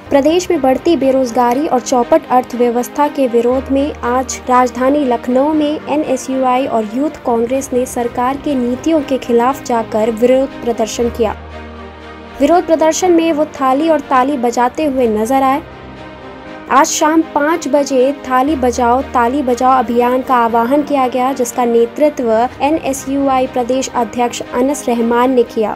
प्रदेश में बढ़ती बेरोजगारी और चौपट अर्थव्यवस्था के विरोध में आज राजधानी लखनऊ में NSUI और यूथ कांग्रेस ने सरकार की नीतियों के खिलाफ जाकर विरोध प्रदर्शन किया। विरोध प्रदर्शन में वो थाली और ताली बजाते हुए नजर आए। आज शाम 5 बजे थाली बजाओ ताली बजाओ अभियान का आह्वान किया गया, जिसका नेतृत्व NSUI प्रदेश अध्यक्ष अनस रहमान ने किया।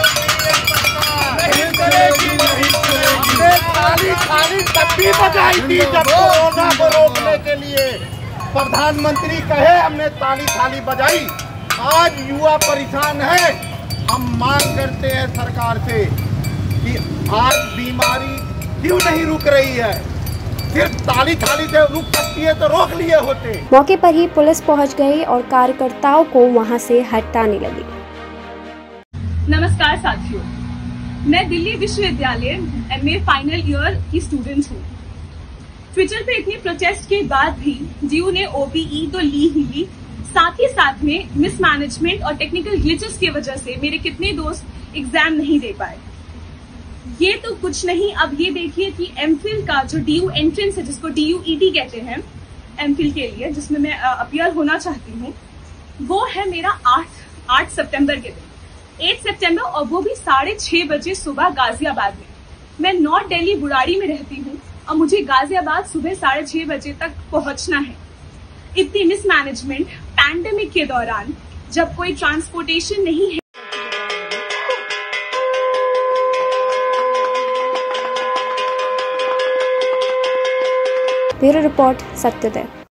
थाली तब भी बजाई थी जब कोरोना को रोकने के लिए प्रधानमंत्री कहे हमने थाली बजाई। आज युवा परेशान है। हम मांग करते हैं सरकार से कि आज बीमारी क्यों नहीं रुक रही है, सिर्फ थाली से रुक सकती है तो रोक लिए होते। मौके पर ही पुलिस पहुंच गई और कार्यकर्ताओं को वहां से हटाने लगी। नमस्कार साथियों, मैं दिल्ली विश्वविद्यालय MA फाइनल ईयर की स्टूडेंट हूँ। ट्विटर पे इतनी प्रोटेस्ट के बाद भी DU ने OBE तो ली ही ली, साथ ही साथ में मिसमैनेजमेंट और टेक्निकल ग्लिचेस की वजह से मेरे कितने दोस्त एग्जाम नहीं दे पाए। ये तो कुछ नहीं, अब ये देखिए कि MPhil का जो DU एंट्रेंस है, जिसको DUET कहते हैं MPhil के लिए, जिसमें मैं अपीयर होना चाहती हूँ, वो है मेरा 8 सितंबर के दिन, 8 सितंबर, और वो भी 6:30 बजे सुबह गाजियाबाद में। मैं नॉर्थ दिल्ली बुराड़ी में रहती हूँ और मुझे गाजियाबाद सुबह 6:30 बजे तक पहुंचना है। इतनी मिसमैनेजमेंट पैंडेमिक के दौरान, जब कोई ट्रांसपोर्टेशन नहीं है। Bureau report, सत्यदय।